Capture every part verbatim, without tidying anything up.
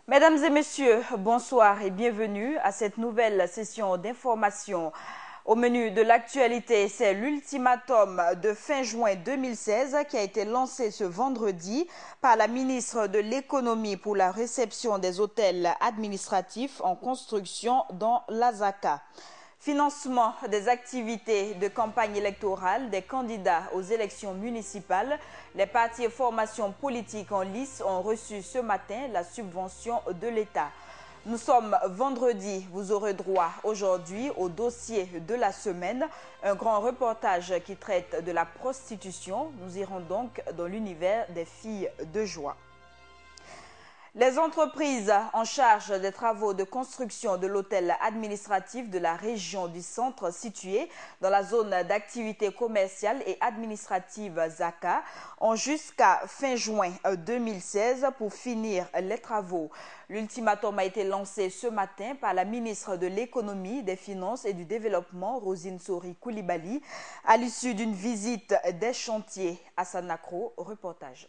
Mesdames et messieurs, bonsoir et bienvenue à cette nouvelle session d'information. Au menu de l'actualité, c'est l'ultimatum de fin juin deux mille seize qui a été lancé ce vendredi par la ministre de l'Économie pour la réception des hôtels administratifs en construction dans l'Azaka. Financement des activités de campagne électorale des candidats aux élections municipales. Les partis et formations politiques en lice ont reçu ce matin la subvention de l'État. Nous sommes vendredi, vous aurez droit aujourd'hui au dossier de la semaine, un grand reportage qui traite de la prostitution. Nous irons donc dans l'univers des filles de joie. Les entreprises en charge des travaux de construction de l'hôtel administratif de la région du centre situé dans la zone d'activité commerciale et administrative Zaka ont jusqu'à fin juin deux mille seize pour finir les travaux. L'ultimatum a été lancé ce matin par la ministre de l'Économie, des Finances et du Développement, Rosine Sori Koulibaly, à l'issue d'une visite des chantiers à Sanakro. Reportage.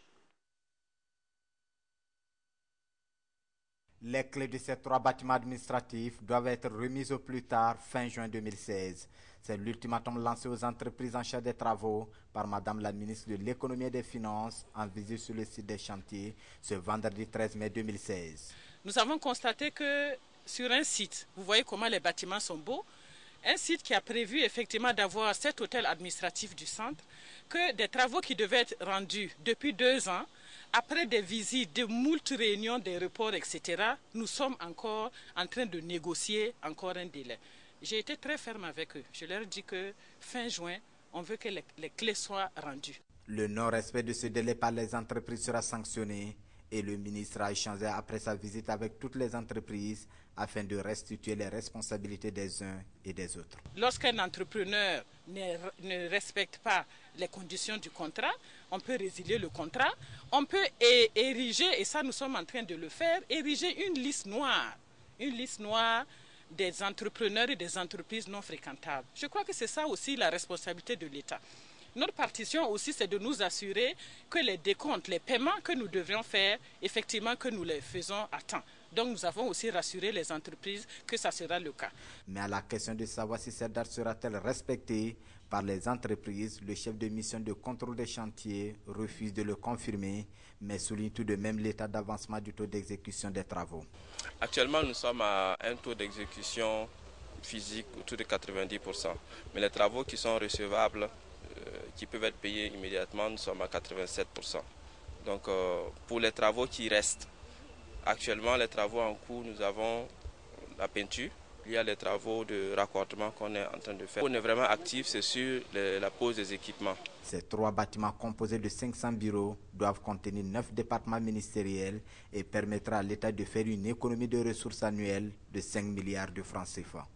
Les clés de ces trois bâtiments administratifs doivent être remises au plus tard fin juin deux mille seize. C'est l'ultimatum lancé aux entreprises en charge des travaux par Madame la ministre de l'Économie et des Finances en visite sur le site des chantiers ce vendredi treize mai deux mille seize. Nous avons constaté que sur un site, vous voyez comment les bâtiments sont beaux, un site qui a prévu effectivement d'avoir cet hôtel administratif du centre, que des travaux qui devaient être rendus depuis deux ans, après des visites, de moult réunions, des reports, et cetera, nous sommes encore en train de négocier encore un délai. J'ai été très ferme avec eux. Je leur ai dit que fin juin, on veut que les, les clés soient rendues. Le non-respect de ce délai par les entreprises sera sanctionné et le ministre a échangé après sa visite avec toutes les entreprises afin de restituer les responsabilités des uns et des autres. Lorsqu'un entrepreneur ne, ne respecte pas les conditions du contrat, on peut résilier le contrat, on peut ériger, et ça nous sommes en train de le faire, ériger une liste noire, une liste noire des entrepreneurs et des entreprises non fréquentables. Je crois que c'est ça aussi la responsabilité de l'État. Notre partition aussi, c'est de nous assurer que les décomptes, les paiements que nous devrions faire, effectivement que nous les faisons à temps. Donc nous avons aussi rassuré les entreprises que ça sera le cas. Mais à la question de savoir si cette date sera-t-elle respectée par les entreprises, le chef de mission de contrôle des chantiers refuse de le confirmer, mais souligne tout de même l'état d'avancement du taux d'exécution des travaux. Actuellement, nous sommes à un taux d'exécution physique autour de quatre-vingt-dix pour cent. Mais les travaux qui sont recevables, euh, qui peuvent être payés immédiatement, nous sommes à quatre-vingt-sept pour cent. Donc euh, pour les travaux qui restent, actuellement les travaux en cours, nous avons la peinture. Il y a les travaux de raccordement qu'on est en train de faire. On est vraiment actif, c'est sur les, la pose des équipements. Ces trois bâtiments composés de cinq cents bureaux doivent contenir neuf départements ministériels et permettra à l'État de faire une économie de ressources annuelles de cinq milliards de francs C F A.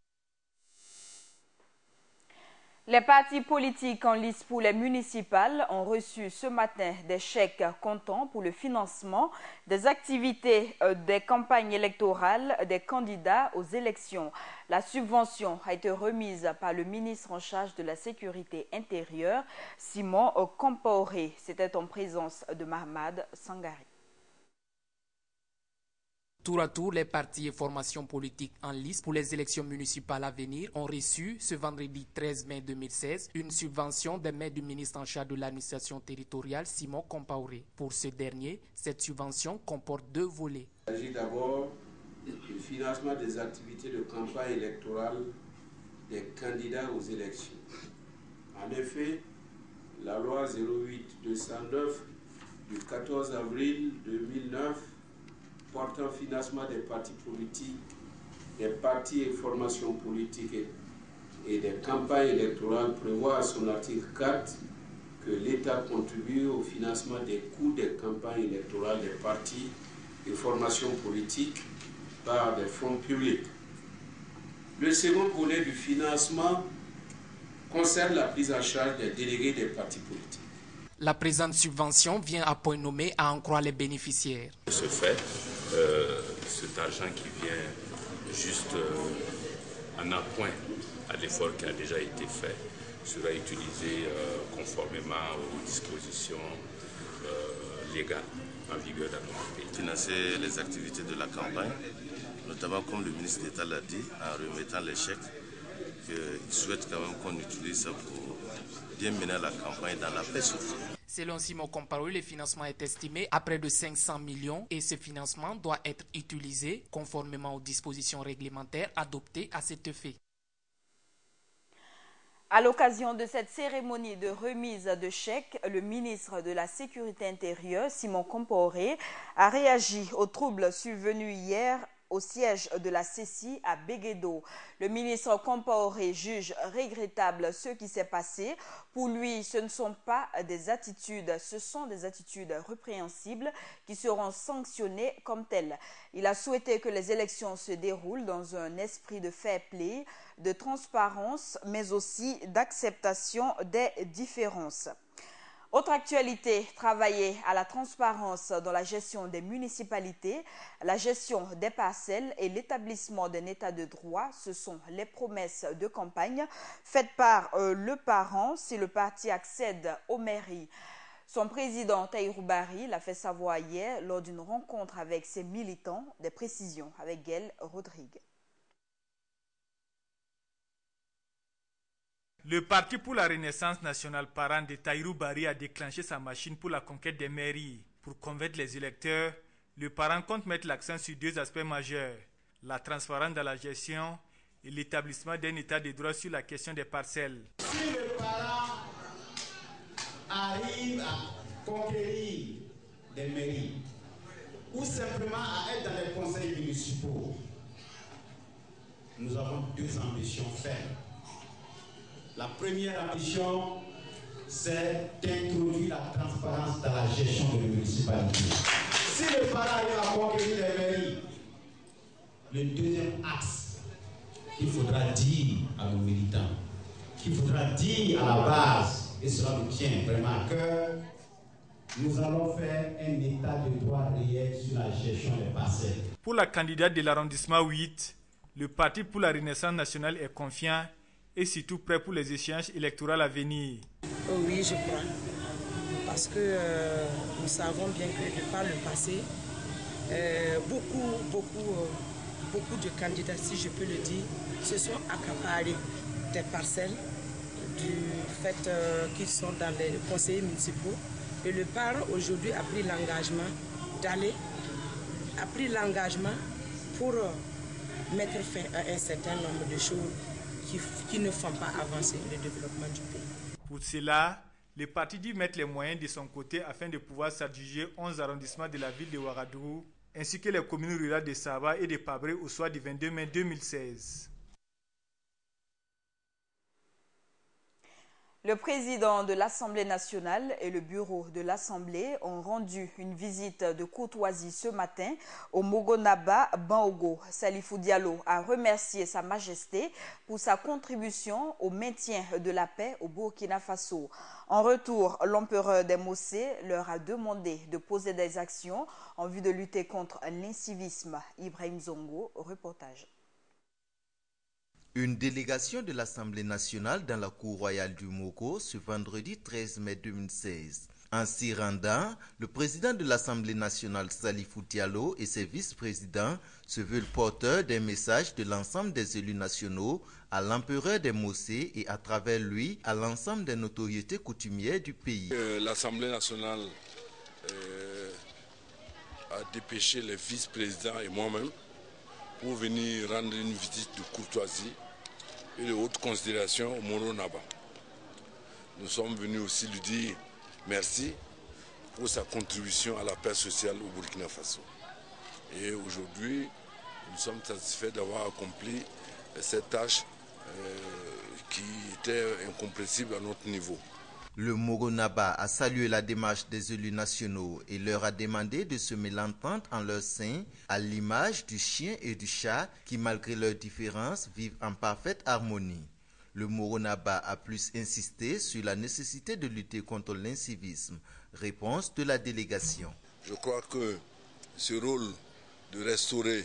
Les partis politiques en lice pour les municipales ont reçu ce matin des chèques comptants pour le financement des activités des campagnes électorales des candidats aux élections. La subvention a été remise par le ministre en charge de la sécurité intérieure, Simon Compaoré. C'était en présence de Mahmad Sangari. Tour à tour, les partis et formations politiques en lice pour les élections municipales à venir ont reçu ce vendredi treize mai deux mille seize une subvention des mains du ministre en charge de l'administration territoriale, Simon Compaoré. Pour ce dernier, cette subvention comporte deux volets. Il s'agit d'abord du financement des activités de campagne électorale des candidats aux élections. En effet, la loi zéro huit deux cent neuf du quatorze avril deux mille neuf portant financement des partis politiques, des partis et formations politiques et, et des campagnes électorales prévoit à son article quatre que l'État contribue au financement des coûts des campagnes électorales des partis et formations politiques par des fonds publics. Le second volet du financement concerne la prise en charge des délégués des partis politiques. La présente subvention vient à point nommé à en croire les bénéficiaires. De ce fait, euh, cet argent qui vient juste euh, en appoint à l'effort qui a déjà été fait sera utilisé euh, conformément aux dispositions euh, légales en vigueur dans notre pays. Financer les activités de la campagne, notamment comme le ministre d'État l'a dit, en remettant les chèques, qu'il souhaite quand même qu'on utilise ça pour bien mener la campagne dans la paix sociale. Selon Simon Compaoré, le financement est estimé à près de cinq cents millions et ce financement doit être utilisé conformément aux dispositions réglementaires adoptées à cet effet. À l'occasion de cette cérémonie de remise de chèques, le ministre de la Sécurité intérieure, Simon Compaoré, a réagi aux troubles survenus hier au siège de la C E C I à Béguédo. Le ministre Compaoré juge regrettable ce qui s'est passé. Pour lui, ce ne sont pas des attitudes, ce sont des attitudes répréhensibles qui seront sanctionnées comme telles. Il a souhaité que les élections se déroulent dans un esprit de fair play, de transparence, mais aussi d'acceptation des différences. Autre actualité, travailler à la transparence dans la gestion des municipalités, la gestion des parcelles et l'établissement d'un état de droit, ce sont les promesses de campagne faites par euh, le parent si le parti accède aux mairies. Son président Tahirou Barry l'a fait savoir hier lors d'une rencontre avec ses militants. Des précisions avec Gaël Rodrigue. Le Parti pour la Renaissance nationale parent de Tahirou Barry a déclenché sa machine pour la conquête des mairies. Pour convaincre les électeurs, le parent compte mettre l'accent sur deux aspects majeurs, la transparence dans la gestion et l'établissement d'un état de droit sur la question des parcelles. Si le parent arrive à conquérir des mairies ou simplement à être dans les conseils municipaux, nous avons deux ambitions fermes. La première ambition, c'est d'introduire la transparence dans la gestion de municipalité. Si le parent arrive à conquérir les mairies, le deuxième axe qu'il faudra dire à nos militants, qu'il faudra dire à la base, et cela nous tient vraiment à cœur, nous allons faire un état de droit réel sur la gestion des parcelles. Pour la candidate de l'arrondissement huit, le Parti pour la Renaissance nationale est confiant et surtout prêt pour les échéances électorales à venir. Oh oui, je crois. Parce que euh, nous savons bien que de par le passé, euh, beaucoup, beaucoup, euh, beaucoup de candidats, si je peux le dire, se sont accaparés des parcelles du fait euh, qu'ils sont dans les conseils municipaux. Et le parent aujourd'hui a pris l'engagement d'aller, a pris l'engagement pour euh, mettre fin à un certain nombre de choses qui, qui ne font pas avancer le développement du pays. Pour cela, le parti dit mettre les moyens de son côté afin de pouvoir s'adjuger onze arrondissements de la ville de Ouagadougou, ainsi que les communes rurales de Saba et de Pabré au soir du vingt-deux mai deux mille seize. Le président de l'Assemblée nationale et le bureau de l'Assemblée ont rendu une visite de courtoisie ce matin au Mogonaba Bango. Salifou Diallo a remercié Sa Majesté pour sa contribution au maintien de la paix au Burkina Faso. En retour, l'empereur des Mossé leur a demandé de poser des actions en vue de lutter contre l'incivisme. Ibrahim Zongo, reportage. Une délégation de l'Assemblée nationale dans la cour royale du Mogo ce vendredi treize mai deux mille seize. En s'y rendant, le président de l'Assemblée nationale Salifou Diallo et ses vice-présidents se veulent porteurs d'un message de l'ensemble des élus nationaux à l'empereur des Mossé et à travers lui à l'ensemble des notoriétés coutumières du pays. Euh, L'Assemblée nationale euh, a dépêché les vice-présidents et moi-même pour venir rendre une visite de courtoisie et de haute considération au Mogonaba. Nous sommes venus aussi lui dire merci pour sa contribution à la paix sociale au Burkina Faso. Et aujourd'hui, nous sommes satisfaits d'avoir accompli cette tâche euh, qui était incompréhensible à notre niveau. Le Mogonaba a salué la démarche des élus nationaux et leur a demandé de semer l'entente en leur sein, à l'image du chien et du chat qui, malgré leurs différences, vivent en parfaite harmonie. Le Mogonaba a plus insisté sur la nécessité de lutter contre l'incivisme. Réponse de la délégation. Je crois que ce rôle de restaurer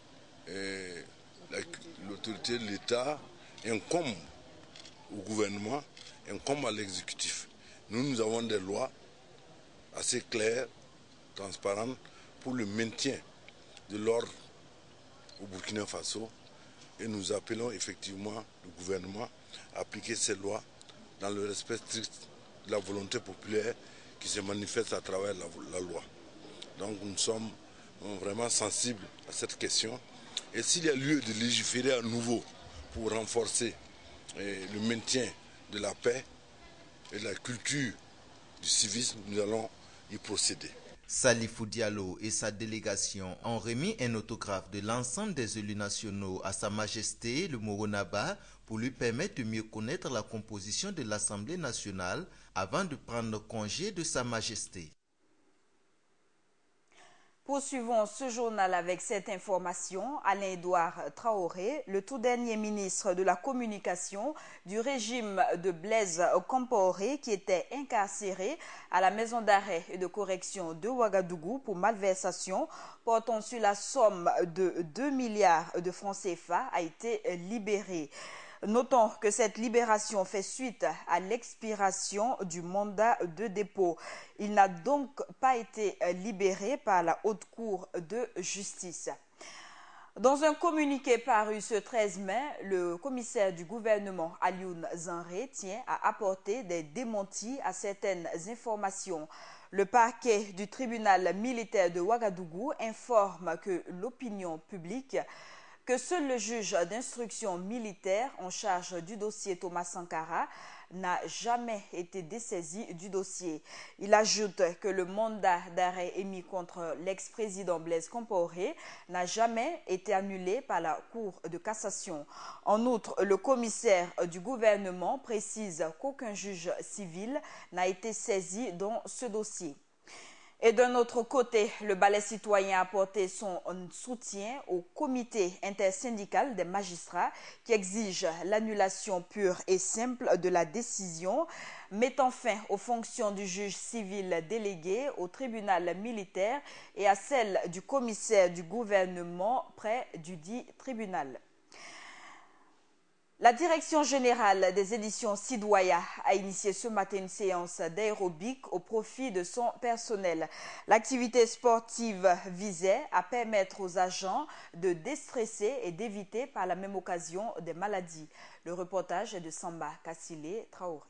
l'autorité de l'État incombe au gouvernement, incombe à l'exécutif. Nous, nous avons des lois assez claires transparente pour le maintien de l'ordre au Burkina Faso. Et nous appelons effectivement le gouvernement à appliquer ces lois dans le respect strict de la volonté populaire qui se manifeste à travers la, la loi. Donc nous sommes vraiment sensibles à cette question. Et s'il y a lieu de légiférer à nouveau pour renforcer eh, le maintien de la paix et de la culture du civisme, nous allons y procéder. Salifou Diallo et sa délégation ont remis un autographe de l'ensemble des élus nationaux à Sa Majesté le Moronaba pour lui permettre de mieux connaître la composition de l'Assemblée nationale avant de prendre congé de Sa Majesté. Poursuivons ce journal avec cette information. Alain-Édouard Traoré, le tout dernier ministre de la Communication du régime de Blaise Compaoré, qui était incarcéré à la maison d'arrêt et de correction de Ouagadougou pour malversation portant sur la somme de deux milliards de francs C F A, a été libéré. Notons que cette libération fait suite à l'expiration du mandat de dépôt. Il n'a donc pas été libéré par la Haute Cour de justice. Dans un communiqué paru ce treize mai, le commissaire du gouvernement Alioune Zanré tient à apporter des démentis à certaines informations. Le parquet du tribunal militaire de Ouagadougou informe que l'opinion publique que seul le juge d'instruction militaire en charge du dossier Thomas Sankara n'a jamais été dessaisi du dossier. Il ajoute que le mandat d'arrêt émis contre l'ex-président Blaise Compaoré n'a jamais été annulé par la Cour de cassation. En outre, le commissaire du gouvernement précise qu'aucun juge civil n'a été saisi dans ce dossier. Et d'un autre côté, le Balai citoyen a apporté son soutien au comité intersyndical des magistrats qui exige l'annulation pure et simple de la décision mettant fin aux fonctions du juge civil délégué au tribunal militaire et à celles du commissaire du gouvernement près du dit tribunal. La Direction générale des éditions Sidoya a initié ce matin une séance d'aérobic au profit de son personnel. L'activité sportive visait à permettre aux agents de déstresser et d'éviter par la même occasion des maladies. Le reportage est de Samba Kassile Traoré.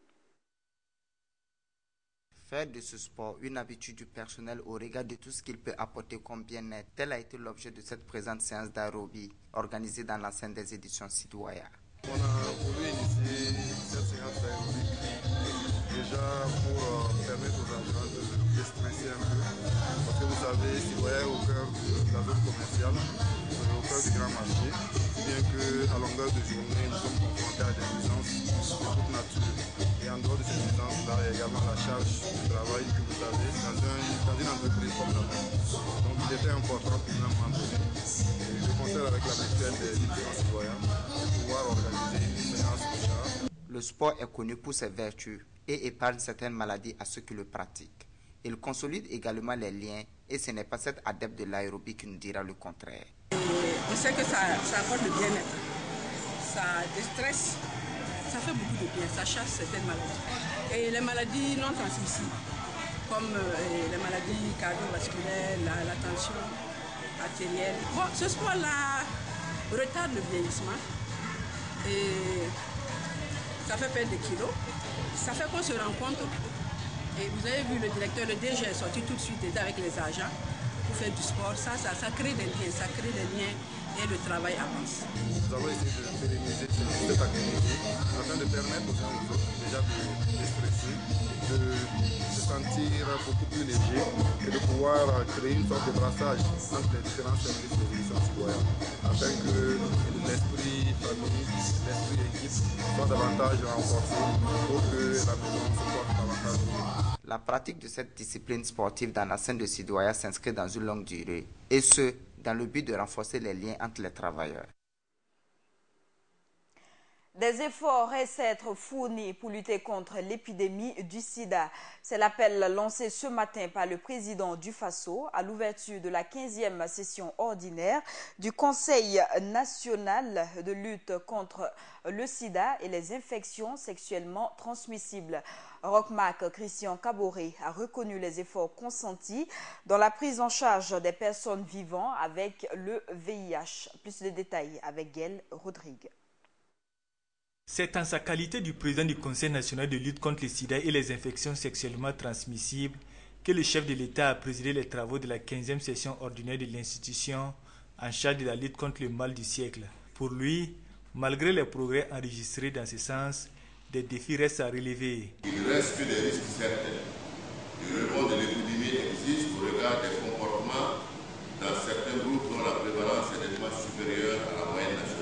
Faire de ce sport une habitude du personnel au regard de tout ce qu'il peut apporter comme bien-être, tel a été l'objet de cette présente séance d'aérobie organisée dans l'enceinte des éditions Sidoya. On a voulu initier cette séance d'aérobie déjà pour euh, permettre aux agents de déstresser un peu. Parce que vous savez, Sidoya est au cœur de la zone commerciale, au cœur du grand marché, bien qu'à longueur de journée, nous sommes confrontés à des nuisances de toute nature. Et en dehors de ces nuisances-là, il y a également la charge du travail que vous avez dans, un, dans une entreprise comme la nôtre. Donc il était important pour nous à un moment donné de concert avec la mutuelle des différents citoyens de pouvoir organiser une séance de charge. Le sport est connu pour ses vertus et épargne certaines maladies à ceux qui le pratiquent. Il consolide également les liens et ce n'est pas cet adepte de l'aérobie qui nous dira le contraire. On sait que ça, ça apporte le bien-être, ça déstresse, ça fait beaucoup de bien, ça chasse certaines maladies. Et les maladies non transmissibles, comme euh, les maladies cardiovasculaires, la, la tension artérielle. Bon, ce sport-là retarde le vieillissement et ça fait perdre des kilos. Ça fait qu'on se rencontre. Et vous avez vu le directeur, le D G est sorti tout de suite aider avec les agents pour faire du sport. Ça, ça, ça crée des liens, ça crée des liens et le travail avance. Nous avons essayé de pérenniser cette activité afin de permettre aux gens aux autres déjà de déstresser, de se sentir beaucoup plus léger et de pouvoir créer une sorte de brassage entre les différents services de l'édition citoyenne afin que l'esprit famille, l'esprit équipe soit davantage renforcé pour que la maison se porte davantage mieux. La pratique de cette discipline sportive dans la scène de Sidoya s'inscrit dans une longue durée, et ce, dans le but de renforcer les liens entre les travailleurs. Des efforts restent à être fournis pour lutter contre l'épidémie du sida. C'est l'appel lancé ce matin par le président du Faso à l'ouverture de la quinzième session ordinaire du Conseil national de lutte contre le sida et les infections sexuellement transmissibles. Rochmark Christian Kaboré a reconnu les efforts consentis dans la prise en charge des personnes vivant avec le V I H. Plus de détails avec Gaël Rodrigue. C'est en sa qualité du président du Conseil national de lutte contre le sida et les infections sexuellement transmissibles que le chef de l'État a présidé les travaux de la quinzième session ordinaire de l'institution en charge de la lutte contre le mal du siècle. Pour lui, malgré les progrès enregistrés dans ce sens, des défis restent à relever. Il reste que des risques certains. Le rebond de l'épidémie existe au regard des comportements dans certains groupes dont la prévalence est nettement supérieure à la moyenne nationale.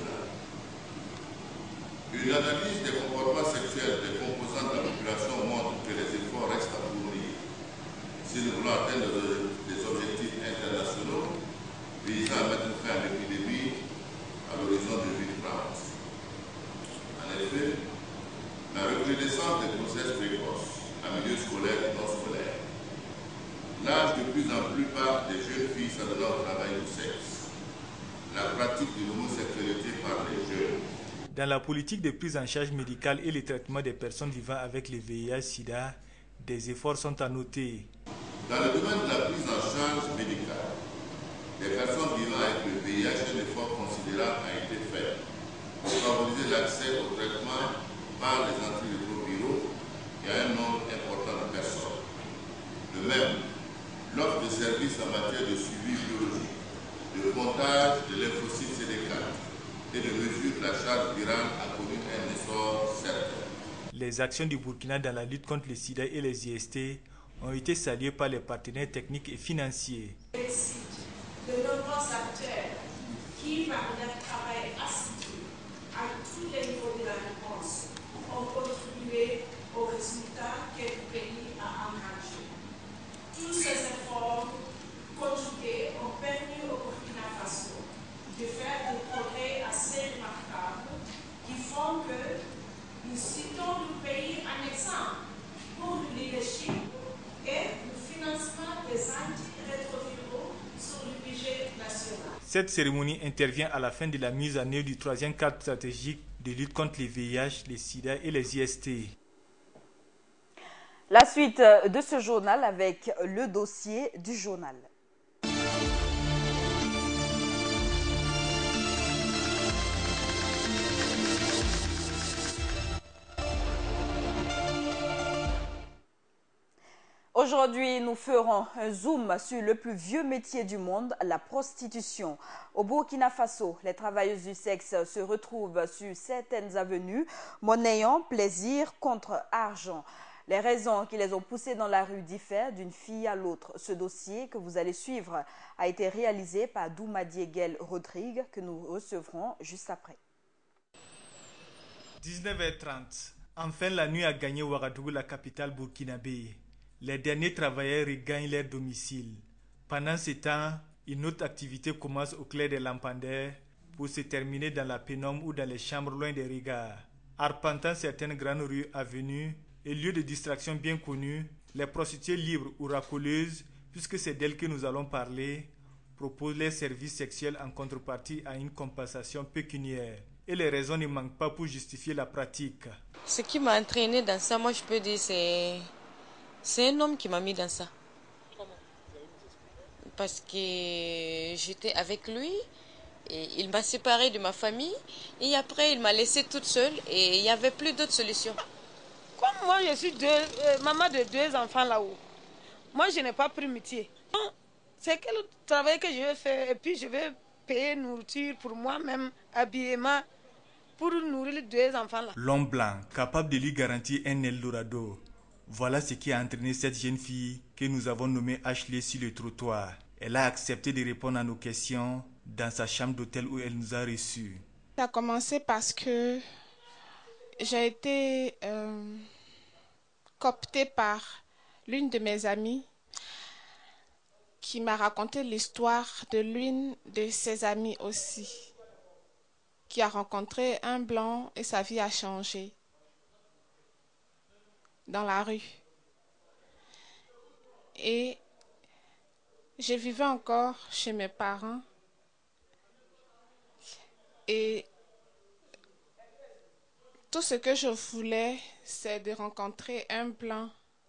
Une analyse des comportements sexuels des composants de la population montre que les efforts restent à fournir si nous voulons atteindre des objectifs internationaux visant à mettre fin à l'épidémie à l'horizon deux mille trente. En effet, la recrudescence des grossesses précoces en milieu scolaire et non scolaire, l'âge de plus en plus bas des jeunes filles s'adonnant au travail du sexe, la pratique de l'homosexualité par les jeunes. Dans la politique de prise en charge médicale et le traitement des personnes vivant avec le V I H sida, des efforts sont à noter. Dans le domaine de la prise en charge médicale des personnes vivant avec le V I H, un effort considérable a été fait pour favoriser l'accès au traitement par les antirétroviraux et à un nombre important de personnes. De même, l'offre de services en matière de suivi biologique, de comptage de lymphocytes C D quatre et de mesure de la charge virale a connu un essor certain. Les actions du Burkina dans la lutte contre le sida et les I S T ont été saluées par les partenaires techniques et financiers. De nombreux acteurs qui, par leur travail assidu à tous les niveaux de la réponse, ont contribué aux résultats que le pays a engagés. Tous ces efforts conjugués ont permis au Burkina Faso de faire des progrès assez remarquables qui font que nous citons le pays en exemple pour le leadership et le financement des antirétroviraux sur le budget national. Cette cérémonie intervient à la fin de la mise en œuvre du troisième cadre stratégique de lutte contre le V I H, le sida et les I S T. La suite de ce journal avec le dossier du journal. Aujourd'hui, nous ferons un zoom sur le plus vieux métier du monde, la prostitution. Au Burkina Faso, les travailleuses du sexe se retrouvent sur certaines avenues, monnayant plaisir contre argent. Les raisons qui les ont poussées dans la rue diffèrent d'une fille à l'autre. Ce dossier que vous allez suivre a été réalisé par Doumadié Gaël Rodrigue, que nous recevrons juste après. dix-neuf heures trente. Enfin, la nuit a gagné Ouagadougou, la capitale burkinabé. Les derniers travailleurs regagnent leur domicile. Pendant ce temps, une autre activité commence au clair des lampadaires pour se terminer dans la pénombre ou dans les chambres loin des regards. Arpentant certaines grandes rues, avenues et lieux de distraction bien connus, les prostituées libres ou racoleuses, puisque c'est d'elles que nous allons parler, proposent leurs services sexuels en contrepartie à une compensation pécuniaire. Et les raisons ne manquent pas pour justifier la pratique. Ce qui m'a entraîné dans ça, moi je peux dire, c'est... C'est un homme qui m'a mis dans ça. Parce que j'étais avec lui, et il m'a séparée de ma famille, et après il m'a laissée toute seule, et il n'y avait plus d'autre solution. Comme moi je suis deux, euh, maman de deux enfants là-haut, moi je n'ai pas pris métier. C'est quel travail que je vais faire, et puis je vais payer nourriture pour moi-même, habillement, pour nourrir les deux enfants là. L'homme blanc, capable de lui garantir un Eldorado. Voilà ce qui a entraîné cette jeune fille que nous avons nommée Ashley sur le trottoir. Elle a accepté de répondre à nos questions dans sa chambre d'hôtel où elle nous a reçus. Ça a commencé parce que j'ai été euh, cooptée par l'une de mes amies qui m'a raconté l'histoire de l'une de ses amies aussi. qui a rencontré un blanc et sa vie a changé dans la rue. Et je vivais encore chez mes parents et tout ce que je voulais, c'est de rencontrer un blanc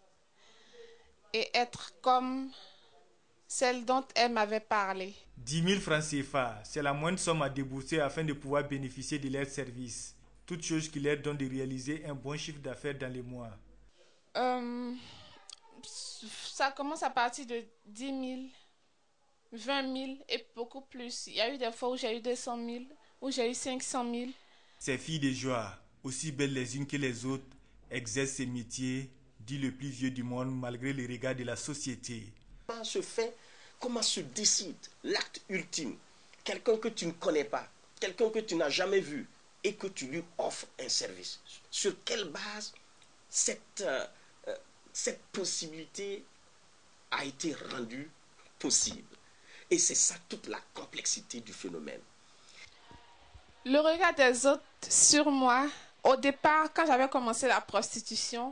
et être comme celle dont elle m'avait parlé. dix mille francs C F A, c'est la moindre somme à débourser afin de pouvoir bénéficier de leurs services. Toute chose qui leur donne de réaliser un bon chiffre d'affaires dans les mois. Euh, ça commence à partir de dix mille, vingt mille et beaucoup plus. Il y a eu des fois où j'ai eu deux cent mille, où j'ai eu cinq cent mille. Ces filles de joie, aussi belles les unes que les autres, exercent ces métiers, dit le plus vieux du monde, malgré les regards de la société. Comment se fait, comment se décide l'acte ultime? Quelqu'un que tu ne connais pas, quelqu'un que tu n'as jamais vu et que tu lui offres un service. Sur quelle base cette, euh, euh, cette possibilité a été rendue possible? Et c'est ça toute la complexité du phénomène. Le regard des autres sur moi, au départ, quand j'avais commencé la prostitution,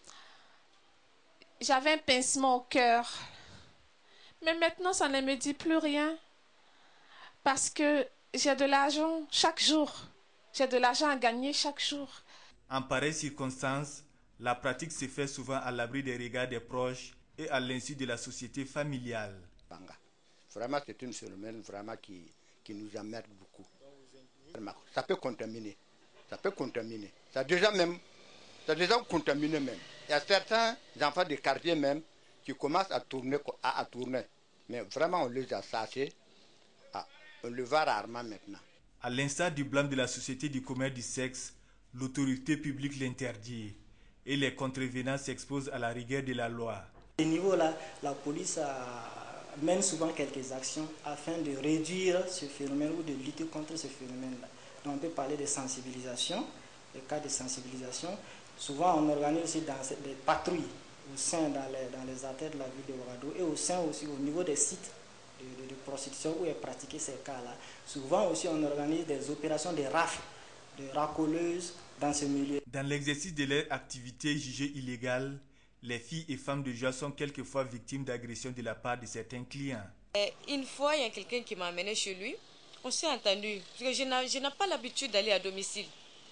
j'avais un pincement au cœur. Mais maintenant, ça ne me dit plus rien. Parce que j'ai de l'argent chaque jour. J'ai de l'argent à gagner chaque jour. En pareille circonstance, la pratique se fait souvent à l'abri des regards des proches et à l'insu de la société familiale. Vraiment, c'est un phénomène vraiment qui, qui nous emmerde beaucoup. Ça peut contaminer. Ça peut contaminer. Ça a déjà même, ça a déjà contaminé même. Il y a certains enfants de quartier même qui commencent à tourner, à, à tourner. Mais vraiment, on les a sachés. Ah, on le voit rarement maintenant. À l'instar du blâme de la société du commerce du sexe, l'autorité publique l'interdit et les contrevenants s'exposent à la rigueur de la loi. À ce niveau-là, la police a, mène souvent quelques actions afin de réduire ce phénomène ou de lutter contre ce phénomène-là. Donc on peut parler de sensibilisation, des cas de sensibilisation. Souvent on organise aussi dans des patrouilles au sein dans les, dans les artères de la ville de Ouagadougou et au sein aussi au niveau des sites de, de, de prostitution où est pratiqué ces cas-là. Souvent aussi on organise des opérations de rafles, de racoleuses dans ce milieu. Dans l'exercice de leur activité jugée illégale, les filles et femmes de joie sont quelquefois victimes d'agressions de la part de certains clients. Et une fois, il y a quelqu'un qui m'a amené chez lui. On s'est entendu, parce que je n'ai pas l'habitude d'aller à domicile.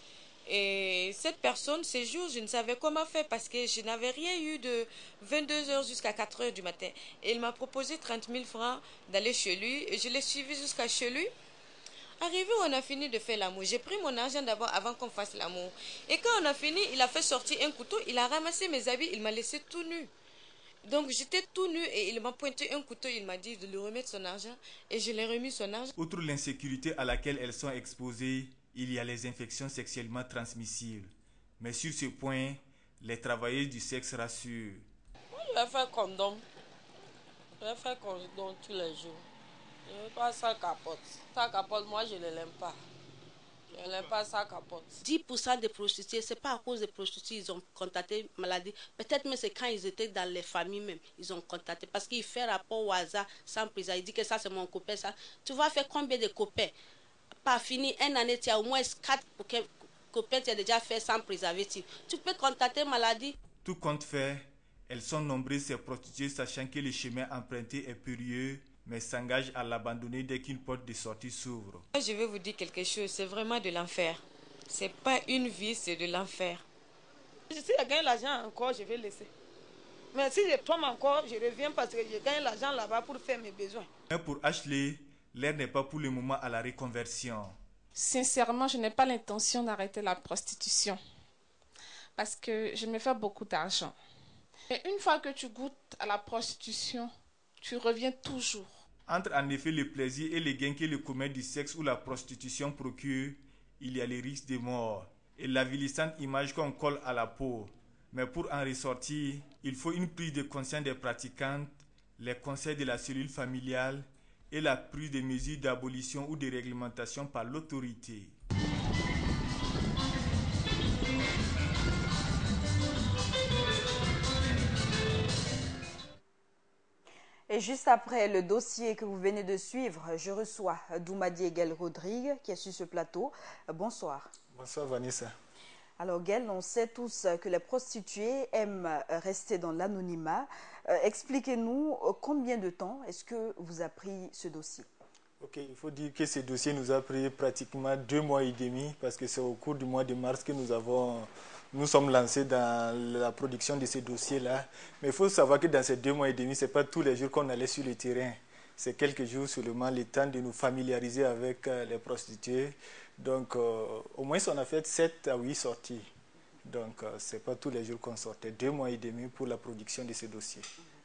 Et cette personne, ces jours, je ne savais comment faire parce que je n'avais rien eu de vingt-deux heures jusqu'à quatre heures du matin. Et il m'a proposé trente mille francs d'aller chez lui. Et je l'ai suivi jusqu'à chez lui. Arrivé où on a fini de faire l'amour, j'ai pris mon argent d'abord avant qu'on fasse l'amour. Et quand on a fini, il a fait sortir un couteau, il a ramassé mes habits, il m'a laissé tout nu. Donc j'étais tout nu et il m'a pointé un couteau, il m'a dit de lui remettre son argent et je lui ai remis son argent. Outre l'insécurité à laquelle elles sont exposées, il y a les infections sexuellement transmissibles. Mais sur ce point, les travailleuses du sexe rassurent. Moi, je vais faire condom. Je vais faire condom tous les jours. Je ne veux pas ça capote. Ça capote, moi je ne l'aime pas. Je n'aime pas ça capote. dix pour cent des prostituées, ce n'est pas à cause des prostituées ils ont contacté maladie. Peut-être même c'est quand ils étaient dans les familles même, ils ont contacté. Parce qu'il fait rapport au hasard sans prise. Il dit que ça c'est mon copain. Ça. Tu vas faire combien de copains? Pas fini, une année, tu as au moins quatre copains, tu as déjà fait sans préservatif. Tu peux contacter maladie. Tout compte fait, elles sont nombreuses ces prostituées sachant que le chemin emprunté est périlleux, mais s'engagent à l'abandonner dès qu'une porte de sortie s'ouvre. Je vais vous dire quelque chose, c'est vraiment de l'enfer. C'est pas une vie, c'est de l'enfer. Si je gagne l'argent encore, je vais laisser. Mais si je tombe encore, je reviens parce que je gagne l'argent là-bas pour faire mes besoins. Mais pour Ashley, l'air n'est pas pour le moment à la reconversion. Sincèrement, je n'ai pas l'intention d'arrêter la prostitution. Parce que je me fais beaucoup d'argent. Et une fois que tu goûtes à la prostitution, tu reviens toujours. Entre en effet le plaisir et les gains que le commerce du sexe ou la prostitution procure, il y a les risques de mort et l'avilissante image qu'on colle à la peau. Mais pour en ressortir, il faut une prise de conscience des pratiquantes, les conseils de la cellule familiale et la prise de mesures d'abolition ou de réglementation par l'autorité. Et juste après le dossier que vous venez de suivre, je reçois Doumadié Guel Rodrigue qui est sur ce plateau. Bonsoir. Bonsoir Vanessa. Alors Guel, on sait tous que les prostituées aiment rester dans l'anonymat. Euh, Expliquez-nous combien de temps est-ce que vous a pris ce dossier? Ok, il faut dire que ce dossier nous a pris pratiquement deux mois et demi parce que c'est au cours du mois de mars que nous avons... Nous sommes lancés dans la production de ces dossiers-là. Mais il faut savoir que dans ces deux mois et demi, ce n'est pas tous les jours qu'on allait sur le terrain. C'est quelques jours seulement, le temps de nous familiariser avec euh, les prostituées. Donc, euh, au moins, on a fait sept à huit sorties. Donc, euh, ce n'est pas tous les jours qu'on sortait. Deux mois et demi pour la production de ces dossiers.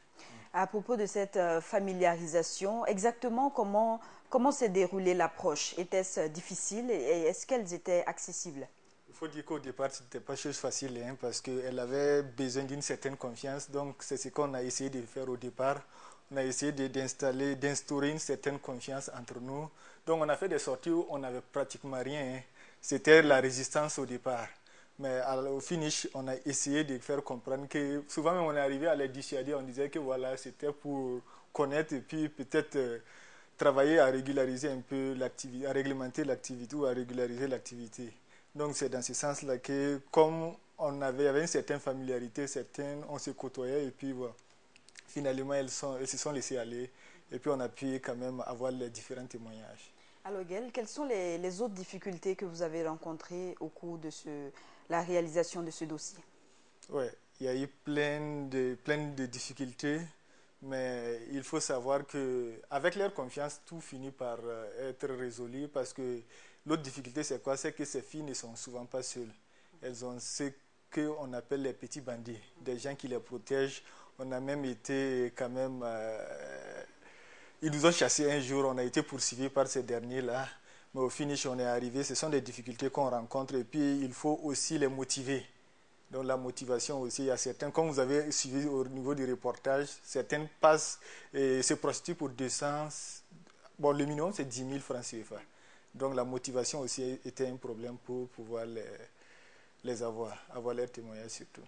À propos de cette euh, familiarisation, exactement comment, comment s'est déroulée l'approche? Était-ce difficile et est-ce qu'elles étaient accessibles? Il faut dire qu'au départ, ce n'était pas chose facile hein, parce qu'elle avait besoin d'une certaine confiance. Donc, c'est ce qu'on a essayé de faire au départ. On a essayé d'installer, d'instaurer une certaine confiance entre nous. Donc, on a fait des sorties où on n'avait pratiquement rien. Hein. C'était la résistance au départ. Mais au finish, on a essayé de faire comprendre que souvent, même on est arrivé à les dissuader. On disait que voilà, c'était pour connaître et puis peut-être euh, travailler à régulariser un peu l'activité, à réglementer l'activité ou à régulariser l'activité. Donc c'est dans ce sens-là que comme on avait, avait une certaine familiarité, certaines, on se côtoyait et puis voilà, finalement elles, sont, elles se sont laissées aller et puis on a pu quand même avoir les différents témoignages. Alors Guel, quelles sont les, les autres difficultés que vous avez rencontrées au cours de ce, la réalisation de ce dossier? Oui, il y a eu plein de, plein de difficultés, mais il faut savoir qu'avec leur confiance, tout finit par être résolu parce que l'autre difficulté, c'est quoi? C'est que ces filles ne sont souvent pas seules. Elles ont ce qu'on appelle les petits bandits, des gens qui les protègent. On a même été quand même... Euh, ils nous ont chassés un jour, on a été poursuivis par ces derniers-là. Mais au finish, on est arrivé. Ce sont des difficultés qu'on rencontre et puis il faut aussi les motiver. Donc la motivation aussi, il y a certains, comme vous avez suivi au niveau du reportage, certaines passent et se prostituent pour deux cents. Bon, le minimum, c'est dix mille francs C F A. Donc la motivation aussi était un problème pour pouvoir les, les avoir, avoir leurs témoignages surtout.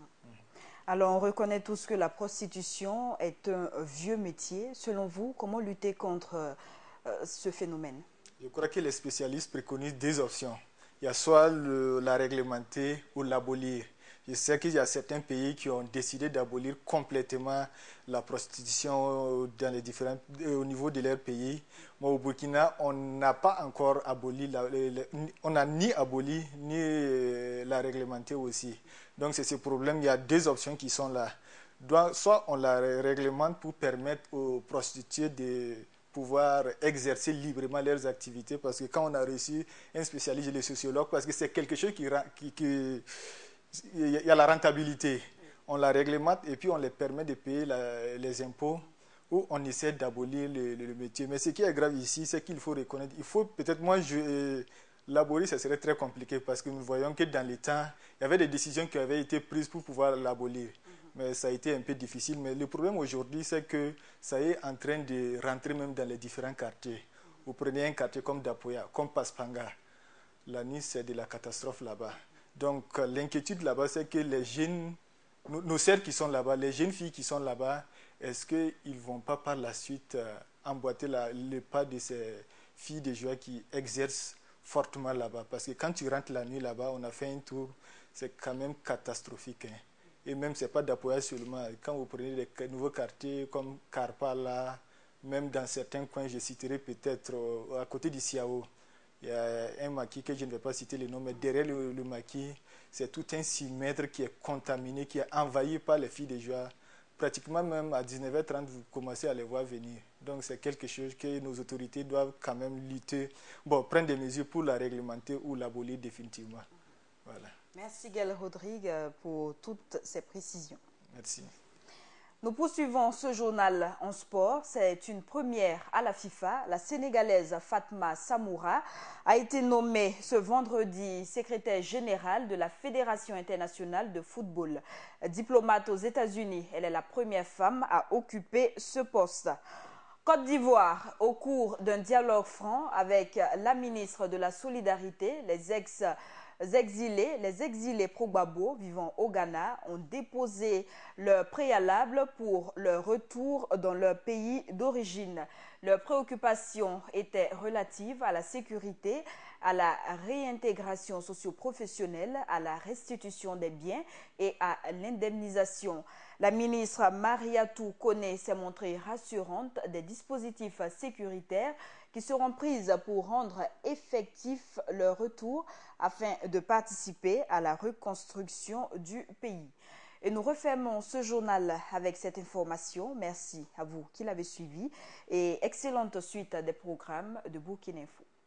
Alors on reconnaît tous que la prostitution est un vieux métier. Selon vous, comment lutter contre euh, ce phénomène? Je crois que les spécialistes préconisent deux options. Il y a soit le, la réglementer ou l'abolir. Je sais qu'il y a certains pays qui ont décidé d'abolir complètement la prostitution dans les différents, au niveau de leur pays. Mais au Burkina, on n'a pas encore aboli, la, la, on n'a ni aboli ni la réglementé aussi. Donc c'est ce problème, il y a deux options qui sont là. Soit on la réglemente pour permettre aux prostituées de pouvoir exercer librement leurs activités, parce que quand on a reçu un spécialiste, le sociologue, parce que c'est quelque chose qui... qui, qui il y a la rentabilité. On la réglemente et puis on les permet de payer la, les impôts ou on essaie d'abolir le, le, le métier. Mais ce qui est grave ici, c'est qu'il faut reconnaître. Il faut peut-être, moi, je, l'abolir, ça serait très compliqué parce que nous voyons que dans les temps, il y avait des décisions qui avaient été prises pour pouvoir l'abolir. Mais ça a été un peu difficile. Mais le problème aujourd'hui, c'est que ça est en train de rentrer même dans les différents quartiers. Vous prenez un quartier comme Dapoya, comme Paspanga. La Nice, c'est de la catastrophe là-bas. Donc l'inquiétude là-bas, c'est que les jeunes, nos, nos sœurs qui sont là-bas, les jeunes filles qui sont là-bas, est-ce qu'ils ne vont pas par la suite euh, emboîter la, le pas de ces filles de joie qui exercent fortement là-bas? Parce que quand tu rentres la nuit là-bas, on a fait un tour, c'est quand même catastrophique. Hein. Et même, ce n'est pas d'Apoya seulement. Quand vous prenez des nouveaux quartiers comme Karpala, même dans certains coins, je citerai peut-être euh, à côté du Siao, il y a un maquis que je ne vais pas citer le nom, mais derrière le, le maquis, c'est tout un six mètres qui est contaminé, qui est envahi par les filles de joie. Pratiquement même à dix-neuf heures trente, vous commencez à les voir venir. Donc c'est quelque chose que nos autorités doivent quand même lutter, bon, prendre des mesures pour la réglementer ou l'abolir définitivement. Voilà. Merci Guel Rodrigue pour toutes ces précisions. Merci. Nous poursuivons ce journal en sport. C'est une première à la FIFA. La Sénégalaise Fatma Samoura a été nommée ce vendredi secrétaire générale de la Fédération internationale de football. Diplomate aux États-Unis, elle est la première femme à occuper ce poste. Côte d'Ivoire, au cours d'un dialogue franc avec la ministre de la Solidarité, les ex exilés, les exilés pro-Gbagbo vivant au Ghana ont déposé leur préalable pour leur retour dans leur pays d'origine. Leurs préoccupations étaient relatives à la sécurité, à la réintégration socio-professionnelle, à la restitution des biens et à l'indemnisation. La ministre Mariatou Kone s'est montrée rassurante des dispositifs sécuritaires qui seront pris pour rendre effectif leur retour afin de participer à la reconstruction du pays. Et nous refermons ce journal avec cette information. Merci à vous qui l'avez suivi et excellente suite des programmes de Burkina Info.